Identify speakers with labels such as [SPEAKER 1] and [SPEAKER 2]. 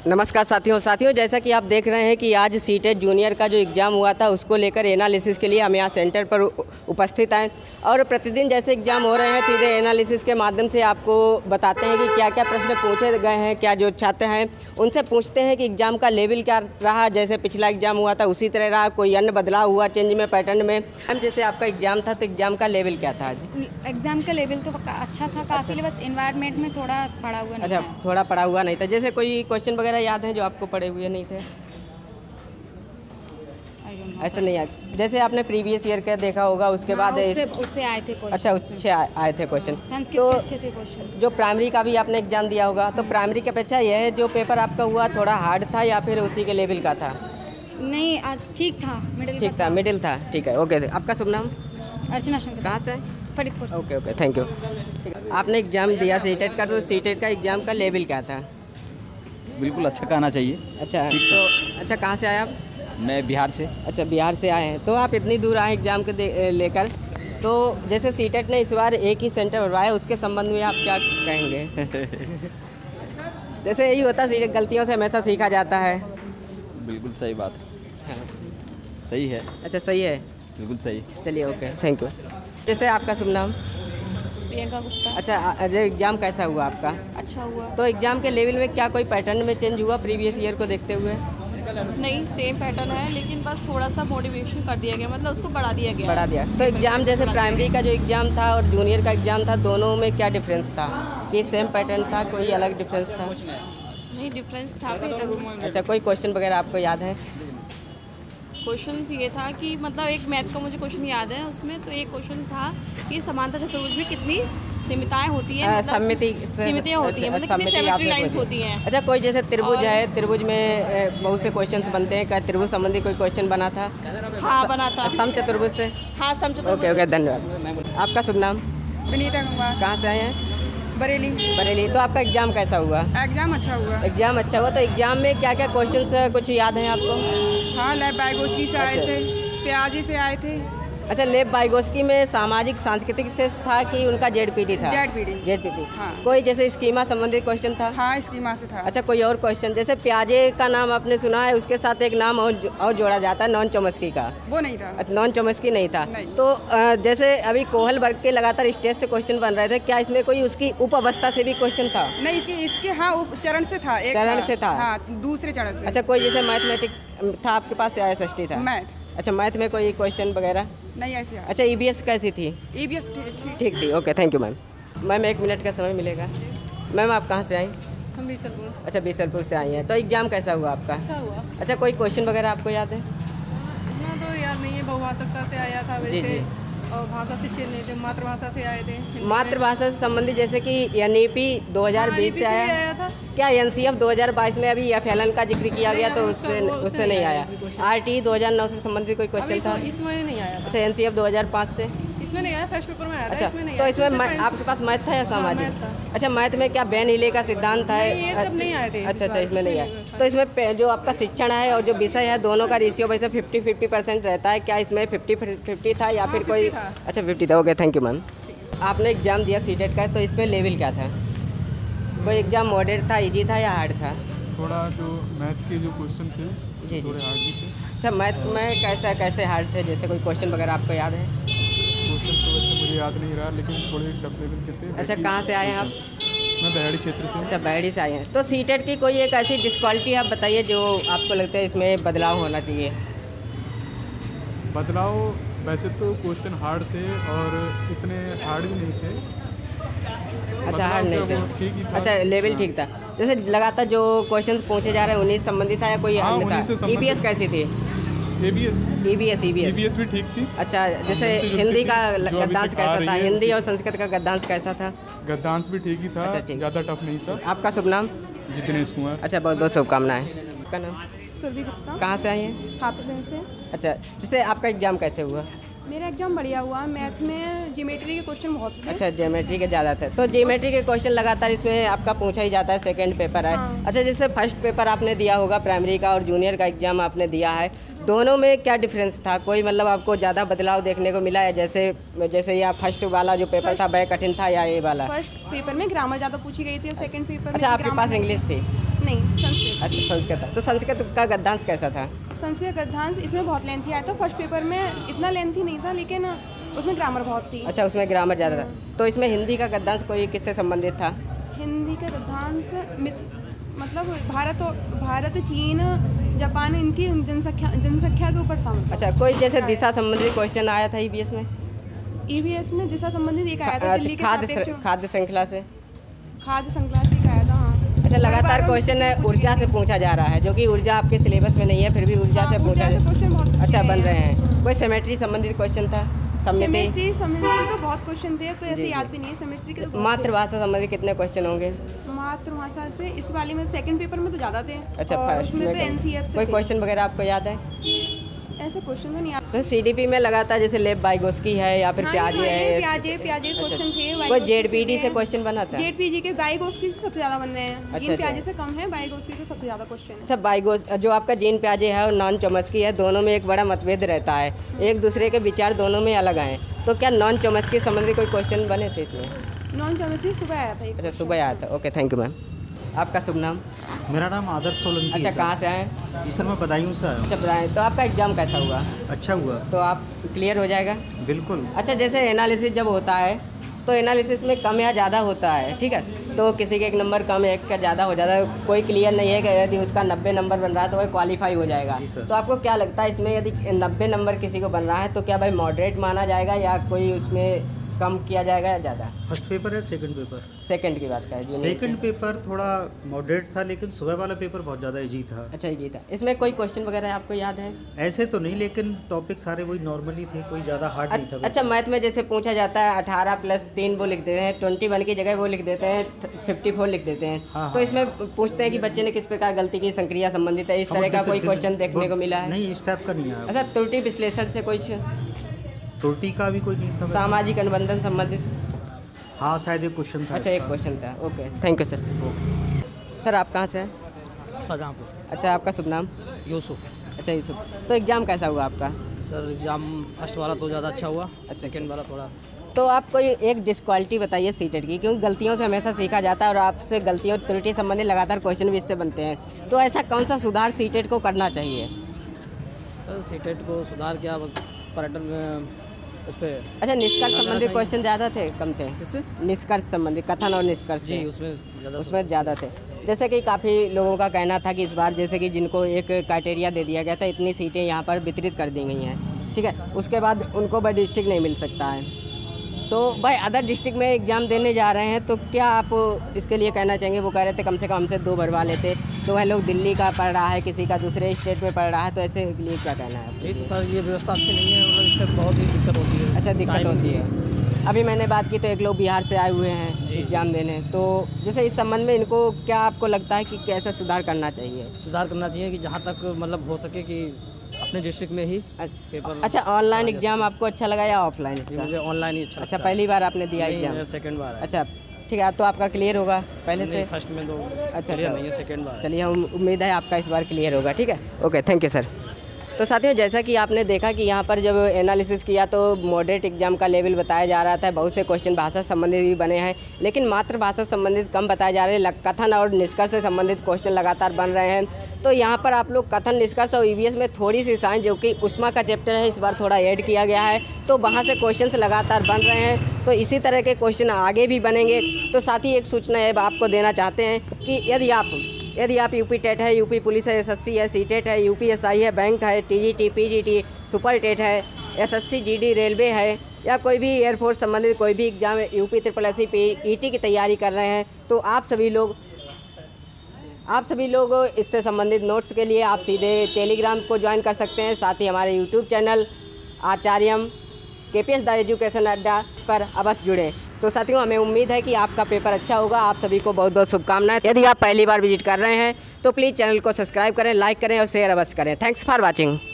[SPEAKER 1] नमस्कार साथियों जैसा कि आप देख रहे हैं कि आज सीटेट जूनियर का जो एग्ज़ाम हुआ था उसको लेकर एनालिसिस के लिए हम यहाँ सेंटर पर उपस्थित हैं और प्रतिदिन जैसे एग्ज़ाम हो रहे हैं सीधे एनालिसिस के माध्यम से आपको बताते हैं कि क्या क्या प्रश्न पूछे गए हैं, क्या जो छात्र हैं उनसे पूछते हैं कि एग्ज़ाम का लेवल क्या रहा। जैसे पिछला एग्ज़ाम हुआ था उसी तरह रहा, कोई अन्य बदलाव हुआ चेंज में, पैटर्न में। मैम जैसे आपका एग्ज़ाम था तो एग्ज़ाम का लेवल क्या था आज?
[SPEAKER 2] एग्ज़ाम का लेवल तो अच्छा था काफ़ी, बस इन्वायरमेंट में थोड़ा पढ़ा हुआ नहीं था।
[SPEAKER 1] थोड़ा पढ़ा हुआ नहीं था। जैसे कोई क्वेश्चन वगैरह याद है जो आपको पढ़े हुए नहीं थे? ऐसा नहीं है। जैसे आपने प्रीवियस ईयर का देखा होगा उसके बाद
[SPEAKER 2] उससे आए थे क्वेश्चन।
[SPEAKER 1] अच्छा, उससे आए थे क्वेश्चन।
[SPEAKER 2] संस्कृत
[SPEAKER 1] तो
[SPEAKER 2] के अच्छे थे क्वेश्चन।
[SPEAKER 1] जो प्राइमरी का भी आपने एग्जाम दिया होगा तो प्राइमरी की अपेक्षा यह है जो पेपर आपका हुआ थोड़ा हार्ड था या फिर उसी के लेवल का था?
[SPEAKER 2] नहीं, ठीक था,
[SPEAKER 1] ठीक था, मिडिल था। ठीक है, ओके। आपका शुभ नाम?
[SPEAKER 2] अर्चना शंकर।
[SPEAKER 1] कहाँ से?
[SPEAKER 2] फरीदपुर से।
[SPEAKER 1] Okay, thank you. आपने एग्जाम दिया सीटेट का, तो सीटेट का एग्जाम का लेवल क्या था?
[SPEAKER 3] बिल्कुल अच्छा कहना चाहिए।
[SPEAKER 1] अच्छा, तो अच्छा कहाँ से आए आप?
[SPEAKER 3] मैं बिहार से।
[SPEAKER 1] अच्छा, बिहार से आए हैं। तो आप इतनी दूर आए एग्ज़ाम के लेकर, तो जैसे सीटेट ने इस बार एक ही सेंटर भरवाया, उसके संबंध में आप क्या कहेंगे? जैसे यही होता है, गलतियों से हमेशा सीखा जाता है।
[SPEAKER 3] बिल्कुल सही बात है। सही है।
[SPEAKER 1] अच्छा, सही है,
[SPEAKER 3] बिल्कुल सही।
[SPEAKER 1] चलिए, ओके, थैंक यू। जैसे आपका शुभ नाम?
[SPEAKER 2] प्रियंका गुप्ता।
[SPEAKER 1] अच्छा, जो एग्ज़ाम कैसा हुआ आपका?
[SPEAKER 2] अच्छा हुआ।
[SPEAKER 1] तो एग्ज़ाम के लेवल में क्या कोई पैटर्न में चेंज हुआ प्रीवियस ईयर को देखते हुए?
[SPEAKER 4] नहीं, सेम पैटर्न है, लेकिन बस थोड़ा सा मोटिवेशन कर दिया गया, मतलब उसको बढ़ा दिया गया।
[SPEAKER 1] बढ़ा दिया। तो एग्ज़ाम जैसे प्राइमरी का जो एग्ज़ाम था और जूनियर का एग्ज़ाम था, दोनों में क्या डिफरेंस था? कि सेम पैटर्न था, कोई अलग डिफरेंस था?
[SPEAKER 4] नहीं, डिफरेंस था पैटर्न।
[SPEAKER 1] अच्छा, कोई क्वेश्चन वगैरह आपको याद है?
[SPEAKER 4] क्वेश्चन ये था कि मतलब एक मैथ का मुझे क्वेश्चन याद है, उसमें तो एक क्वेश्चन था कि समांतर चतुर्भुज में कितनी सीमिताएं होती हैं, सीमितियाँ होती हैं, मतलब कितनी सिमेट्री लाइंस होती हैं।
[SPEAKER 1] अच्छा, कोई जैसे त्रिभुज है, त्रिभुज में बहुत से क्वेश्चंस बनते हैं, क्या त्रिभुज संबंधी कोई क्वेश्चन बना था?
[SPEAKER 4] हाँ, बना था।
[SPEAKER 1] समचतुर्भुज से?
[SPEAKER 4] हाँ, समचतुर्भुज।
[SPEAKER 1] ओके, धन्यवाद। आपका शुभ नाम?
[SPEAKER 5] विनीता कुमार।
[SPEAKER 1] कहाँ से आए हैं?
[SPEAKER 5] बरेली।
[SPEAKER 1] तो आपका एग्ज़ाम कैसा हुआ?
[SPEAKER 5] एग्जाम अच्छा हुआ।
[SPEAKER 1] एग्ज़ाम अच्छा हुआ। तो एग्ज़ाम में क्या क्या क्वेश्चन कुछ याद हैं आपको?
[SPEAKER 5] हाँ, लैब बायोगोस्की से आए थे, प्याजी से आए थे।
[SPEAKER 1] अच्छा, लेब बाइगोस्की में सामाजिक सांस्कृतिक से था कि उनका जेडपीटी था? जेडपीटी।
[SPEAKER 5] हाँ।
[SPEAKER 1] कोई जैसे स्कीमा संबंधित क्वेश्चन था?
[SPEAKER 5] हाँ, स्कीमा से था।
[SPEAKER 1] अच्छा, कोई और क्वेश्चन? जैसे प्याजे का नाम आपने सुना है, उसके साथ एक नाम और जोड़ा जाता है, नॉन चॉम्स्की का।
[SPEAKER 5] वो नहीं था।
[SPEAKER 1] अच्छा, नॉन चॉम्स्की नहीं था।
[SPEAKER 5] नहीं।
[SPEAKER 1] तो जैसे अभी कोहल वर्ग के लगातार स्टेज से क्वेश्चन बन रहे थे, क्या इसमें कोई उसकी उप अवस्था से भी क्वेश्चन था?
[SPEAKER 5] नहीं, इसके हाँ उप चरण से था। एक
[SPEAKER 1] चरण से था?
[SPEAKER 5] हाँ, दूसरे चरण से।
[SPEAKER 1] अच्छा, कोई जैसे मैथमेटिक था आपके पास या SST था?
[SPEAKER 5] मैथ।
[SPEAKER 1] अच्छा, मैथ में कोई क्वेश्चन वगैरह?
[SPEAKER 5] नहीं, ऐसे।
[SPEAKER 1] अच्छा, EBS कैसी थी?
[SPEAKER 5] EBS
[SPEAKER 1] ठीक थी, okay, thank you ma'am. Ma'am 1 minute का समय मिलेगा। मैम आप कहाँ से आई?
[SPEAKER 4] हम बीसलपुर।
[SPEAKER 1] अच्छा, बीसलपुर से आई हैं। तो एग्ज़ाम कैसा हुआ आपका?
[SPEAKER 4] अच्छा हुआ।
[SPEAKER 1] अच्छा, कोई क्वेश्चन वगैरह आपको याद है?
[SPEAKER 4] इतना तो याद नहीं है, बहुभाषकता से आया था
[SPEAKER 1] जी, जी।
[SPEAKER 4] और भाषा से चेंज नहीं थे, मातृभाषा से आए थे।
[SPEAKER 1] मातृभाषा से संबंधित जैसे कि NEP 2020 से आया
[SPEAKER 4] था।
[SPEAKER 1] क्या NCF 2022 में अभी FLN का जिक्र किया गया तो उससे नहीं आया? RT 2009 से संबंधित कोई क्वेश्चन था?
[SPEAKER 4] इसमें नहीं आया था।
[SPEAKER 1] अच्छा, NCF 2005 से?
[SPEAKER 4] इसमें नहीं आया, फर्स्ट पेपर में आया था।
[SPEAKER 1] अच्छा,
[SPEAKER 4] इसमें नहीं
[SPEAKER 1] तो
[SPEAKER 4] आया।
[SPEAKER 1] इसमें आपके पास मैथ था या सामाजिक?
[SPEAKER 4] मैथ था।
[SPEAKER 1] अच्छा, मैथ में क्या बेन हिले का सिद्धांत था?
[SPEAKER 4] नहीं, ये सब नहीं आए थे।
[SPEAKER 1] अच्छा, इसमें नहीं आया। तो इसमें जो आपका शिक्षण है और जो विषय है, दोनों का रेशियो वैसे 50-50% रहता है, क्या इसमें 50-50 था या फिर कोई? अच्छा, 50 था, ओके, थैंक यू मैम। आपने एग्ज़ाम दिया सीटेट का, तो इसमें लेवल क्या था? कोई एग्ज़ाम मॉडरेट था, ईजी था या हार्ड था?
[SPEAKER 6] थोड़ा जो मैथ के जो क्वेश्चन थे
[SPEAKER 1] जी,
[SPEAKER 6] थोड़े हार्ड भी थे।
[SPEAKER 1] अच्छा, मैथ में कैसे हार्ड थे? जैसे कोई क्वेश्चन वगैरह आपको याद है?
[SPEAKER 6] क्वेश्चन तो वैसे मुझे याद नहीं रहा, लेकिन थोड़े टफ लेवल के थे।
[SPEAKER 1] अच्छा, कहाँ से आए हैं आप?
[SPEAKER 6] मैं बहड़ी क्षेत्र से।
[SPEAKER 1] अच्छा, बहड़ी से आए हैं। तो सीटेट की कोई एक ऐसी डिस्क्वालिटी आप बताइए जो आपको लगता है इसमें बदलाव होना चाहिए?
[SPEAKER 6] बदलाव वैसे तो क्वेश्चन हार्ड थे और इतने हार्ड भी नहीं थे।
[SPEAKER 1] अच्छा, हार्ड नहीं थे।
[SPEAKER 6] ठीक ही था।
[SPEAKER 1] अच्छा, लेवल ठीक था। जैसे लगातार जो क्वेश्चंस पूछे जा रहे हैं उन्हीं से संबंधित था या कोई
[SPEAKER 6] हाँ,
[SPEAKER 1] अन्य था?
[SPEAKER 6] उन्हीं से संबंधित।
[SPEAKER 1] EBS कैसी थी? EBS
[SPEAKER 6] EBS भी ठीक थी।
[SPEAKER 1] अच्छा, जैसे हिंदी का गद्यांश कैसा था? हिंदी और संस्कृत का गद्यांश कैसा था?
[SPEAKER 6] गद्यांश भी ठीक ही था।
[SPEAKER 1] अच्छा, ठीक।
[SPEAKER 6] ज़्यादा टफ नहीं था।
[SPEAKER 1] आपका शुभ नाम?
[SPEAKER 6] जितेश कुमार।
[SPEAKER 1] अच्छा, बहुत बहुत शुभकामनाएं। आपका नाम?
[SPEAKER 2] सुरभि गुप्ता।
[SPEAKER 1] कहाँ से आई हैं?
[SPEAKER 2] हाफिजगंज से।
[SPEAKER 1] अच्छा, जैसे आपका एग्ज़ाम कैसे हुआ?
[SPEAKER 2] मेरा एग्जाम बढ़िया हुआ। मैथ में ज्योमेट्री के क्वेश्चन बहुत थे।
[SPEAKER 1] अच्छा, ज्योमेट्री के ज़्यादा थे। तो ज्योमेट्री के क्वेश्चन लगातार इसमें आपका पूछा ही जाता है, सेकंड पेपर है।
[SPEAKER 2] हाँ।
[SPEAKER 1] अच्छा, जैसे फर्स्ट पेपर आपने दिया होगा प्राइमरी का और जूनियर का एग्ज़ाम आपने दिया है, दोनों में क्या डिफरेंस था? कोई मतलब आपको ज़्यादा बदलाव देखने को मिला है? जैसे या फर्स्ट वाला जो पेपर था वह कठिन था या ये वाला?
[SPEAKER 2] फर्स्ट पेपर में ग्रामर ज़्यादा पूछी गई थी और सेकंड पेपर में
[SPEAKER 1] अच्छा, आपके पास इंग्लिश थी?
[SPEAKER 5] नहीं, संस्कृत।
[SPEAKER 1] अच्छा संस्कृत। तो संस्कृत का गद्यांश कैसा था?
[SPEAKER 5] संस्कृत गद्यांश इसमें बहुत लेंथी आया था। फर्स्ट पेपर में इतना लेंथी नहीं था, लेकिन उसमें ग्रामर बहुत थी।
[SPEAKER 1] अच्छा उसमें ग्रामर ज़्यादा था। तो इसमें हिंदी का गद्यांश कोई किससे संबंधित था?
[SPEAKER 5] हिंदी का गद्यांश मतलब भारत, चीन, जापान, इनकी जनसंख्या के ऊपर था।
[SPEAKER 1] अच्छा कोई जैसे दिशा संबंधित क्वेश्चन आया था ईवीएस में?
[SPEAKER 5] ईवीएस में दिशा संबंधित एक आया था दिल्ली के
[SPEAKER 1] खाद्य श्रृंखला से।
[SPEAKER 5] खाद्य श्रृंखला से एक आया था, हाँ।
[SPEAKER 1] अच्छा लगातार क्वेश्चन ऊर्जा से पूछा जा रहा है, जो कि ऊर्जा आपके सिलेबस में नहीं है, फिर भी ऊर्जा से पूछा अच्छा बन रहे हैं। कोई सेमेट्री संबंधित क्वेश्चन था?
[SPEAKER 5] सेमेट्री तो बहुत क्वेश्चन थे, तो ऐसे याद भी नहीं है सेमेट्री के।
[SPEAKER 1] मातृभाषा संबंधित कितने क्वेश्चन होंगे?
[SPEAKER 5] मातृभाषा से इस वाले में सेकंड पेपर में तो ज़्यादा थे।
[SPEAKER 1] अच्छा फर्स्ट में तो
[SPEAKER 5] एनसीएफ से
[SPEAKER 1] कोई क्वेश्चन वगैरह आपको याद है?
[SPEAKER 5] ऐसे क्वेश्चन तो नहीं आता।
[SPEAKER 1] तो सीडीपी में लगातार जैसे लेब बाइगोस्की है या फिर प्याजे है,
[SPEAKER 5] प्याजे क्वेश्चन थे।
[SPEAKER 1] कोई जेडपीडी से क्वेश्चन बना था?
[SPEAKER 5] जेडपीडी के बाइगोस्की से सबसे ज़्यादा बन रहे हैं।
[SPEAKER 1] अच्छा
[SPEAKER 5] प्याजे से कम है, बाइगोस्की से सबसे ज़्यादा क्वेश्चन है।
[SPEAKER 1] अच्छा बाइगोस जो आपका जीन प्याजे है और नॉन चॉम्स्की है, दोनों में एक बड़ा मतभेद रहता है, एक दूसरे के विचार दोनों में अलग आए। तो क्या नॉन चॉम्स्की संबंधी कोई क्वेश्चन बने थे इसमें?
[SPEAKER 5] नॉन चॉम्स्की सुबह आया था।
[SPEAKER 1] अच्छा सुबह आया था। Okay thank you ma'am. आपका शुभ नाम?
[SPEAKER 7] मेरा नाम आदर्श सोलंकी।
[SPEAKER 1] अच्छा कहाँ से आए?
[SPEAKER 7] जी सर मैं बदायूं से आया हूँ।
[SPEAKER 1] अच्छा बताएं, तो आपका एग्ज़ाम कैसा हुआ?
[SPEAKER 7] अच्छा हुआ।
[SPEAKER 1] तो आप क्लियर हो जाएगा?
[SPEAKER 7] बिल्कुल।
[SPEAKER 1] अच्छा जैसे एनालिसिस जब होता है तो एनालिसिस में कम या ज़्यादा होता है, ठीक है? तो किसी के एक नंबर कम, एक का ज़्यादा हो जाता है। कोई क्लियर नहीं है कि यदि उसका 90 नंबर बन रहा है तो वह क्वालिफाई हो जाएगा। तो आपको क्या लगता है इसमें यदि 90 नंबर किसी को बन रहा है तो क्या भाई मॉडरेट माना जाएगा या कोई उसमें कम किया जाएगा या ज़्यादा?
[SPEAKER 7] फर्स्ट पेपर है सेकंड पेपर?
[SPEAKER 1] सेकंड की बात करें।
[SPEAKER 7] सेकंड पेपर थोड़ा मॉडरेट था, लेकिन सुबह वाला पेपर बहुत ज़्यादा इजी था।
[SPEAKER 1] अच्छा इजी था। इसमें कोई क्वेश्चन वगैरह आपको याद है?
[SPEAKER 7] ऐसे तो नहीं, लेकिन टॉपिक सारे वही नॉर्मली थे, कोई ज़्यादा हार्ड नहीं था।
[SPEAKER 1] अच्छा मैथ में जैसे पूछा जाता है 18 + 3 वो लिख देते हैं, 21 की जगह वो लिख देते हैं 54 लिख देते हैं।
[SPEAKER 7] हाँ,
[SPEAKER 1] तो इसमें पूछते हैं कि बच्चे ने किस प्रकार गलती की, संक्रिया संबंधित है, इस तरह का कोई क्वेश्चन देखने को मिला है?
[SPEAKER 7] नहीं इस टाइप का नहीं आया।
[SPEAKER 1] अच्छा त्रुटि विश्लेषण से कुछ?
[SPEAKER 7] त्रुटि का भी कोई नहीं था।
[SPEAKER 1] सामाजिक अनुबंधन संबंधित?
[SPEAKER 7] हाँ शायद एक क्वेश्चन था।
[SPEAKER 1] अच्छा एक क्वेश्चन था। Okay thank you sir. Sir आप कहाँ से हैं?
[SPEAKER 3] शाहजहाँपुर।
[SPEAKER 1] अच्छा आपका शुभ नाम?
[SPEAKER 3] यूसुफ।
[SPEAKER 1] अच्छा यूसुफ। तो एग्ज़ाम कैसा हुआ आपका?
[SPEAKER 3] सर एग्ज़ाम फर्स्ट वाला तो ज़्यादा अच्छा हुआ, सेकेंड वाला थोड़ा।
[SPEAKER 1] तो आप कोई एक डिस्क्वालिटी बताइए सीटेट की, क्योंकि गलतियों से हमेशा सीखा जाता है और आपसे गलतियों त्रुटि संबंधी लगातार क्वेश्चन भी इससे बनते हैं। तो ऐसा कौन सा सुधार सीटेट को करना चाहिए?
[SPEAKER 3] सर सीटेट को सुधार क्या, पर्यटन में उस पर।
[SPEAKER 1] अच्छा निष्कर्ष संबंधित क्वेश्चन ज़्यादा थे कम थे?
[SPEAKER 3] किससे?
[SPEAKER 1] निष्कर्ष संबंधित, कथन और निष्कर्ष।
[SPEAKER 3] जी
[SPEAKER 1] उसमें ज़्यादा थे। जैसे कि काफ़ी लोगों का कहना था कि इस बार जैसे कि जिनको एक क्राइटेरिया दे दिया गया था, इतनी सीटें यहाँ पर वितरित कर दी गई हैं, ठीक है, उसके बाद उनको बाई डिस्ट्रिक्ट नहीं मिल सकता है। तो भाई अदर डिस्ट्रिक्ट में एग्ज़ाम देने जा रहे हैं, तो क्या आप इसके लिए कहना चाहेंगे? वो कह रहे थे कम से कम हमसे 2 भरवा लेते, तो वह लोग दिल्ली का पढ़ रहा है, किसी का दूसरे स्टेट में पढ़ रहा है, तो ऐसे के लिए क्या कहना है?
[SPEAKER 3] ये तो सर ये व्यवस्था अच्छी नहीं है, मतलब इससे बहुत ही दिक्कत होती है।
[SPEAKER 1] अच्छा दिक्कत होती है। अभी मैंने बात की तो एक लोग बिहार से आए हुए हैं एग्ज़ाम देने, तो जैसे इस संबंध में इनको क्या आपको लगता है कि कैसे सुधार करना चाहिए?
[SPEAKER 3] सुधार करना चाहिए कि जहाँ तक मतलब हो सके कि अपने डिस्ट्रिक्ट में ही पेपर।
[SPEAKER 1] अच्छा ऑनलाइन एग्ज़ाम आपको अच्छा लगा या ऑफलाइन?
[SPEAKER 3] मुझे ऑनलाइन ही अच्छा।
[SPEAKER 1] पहली बार आपने दिया एग्ज़ाम?
[SPEAKER 3] सेकंड बार।
[SPEAKER 1] अच्छा ठीक है, तो आपका क्लियर होगा पहले से?
[SPEAKER 3] फर्स्ट में तो
[SPEAKER 1] अच्छा
[SPEAKER 3] नहीं है, सेकंड बार।
[SPEAKER 1] चलिए हम उम्मीद है आपका इस बार क्लियर होगा। ठीक है ओके थैंक यू सर। तो साथियों जैसा कि आपने देखा कि यहाँ पर जब एनालिसिस किया तो मॉडरेट एग्जाम का लेवल बताया जा रहा था, बहुत से क्वेश्चन भाषा संबंधित भी बने हैं, लेकिन मातृभाषा संबंधित कम बताए जा रहे हैं। कथन और निष्कर्ष से संबंधित क्वेश्चन लगातार बन रहे हैं। तो यहाँ पर आप लोग कथन निष्कर्ष और ईवीएस में थोड़ी सी साइंस जो कि उष्मा का चैप्टर है इस बार थोड़ा ऐड किया गया है, तो वहाँ से क्वेश्चन लगातार बन रहे हैं। तो इसी तरह के क्वेश्चन आगे भी बनेंगे। तो साथ ही एक सूचना है आपको देना चाहते हैं कि यदि आप यूपी टेट है, यूपी पुलिस है, एसएससी है, सीटेट है, यूपीएसआई है, बैंक है, टीजीटी, पीजीटी, सुपर टेट है, एसएससी, जीडी, रेलवे है, या कोई भी एयरफोर्स संबंधित कोई भी एग्जाम यूपी SSSC ईटी की तैयारी कर रहे हैं, तो आप सभी लोग इससे संबंधित नोट्स के लिए आप सीधे टेलीग्राम को ज्वाइन कर सकते हैं। साथ ही हमारे YouTube channel Acharyam KPS the education Adda पर अवश्य जुड़े। तो साथियों हमें उम्मीद है कि आपका पेपर अच्छा होगा। आप सभी को बहुत बहुत शुभकामनाएं। यदि आप पहली बार विजिट कर रहे हैं तो प्लीज़ चैनल को सब्सक्राइब करें, लाइक करें और शेयर अवश्य करें। Thanks for watching.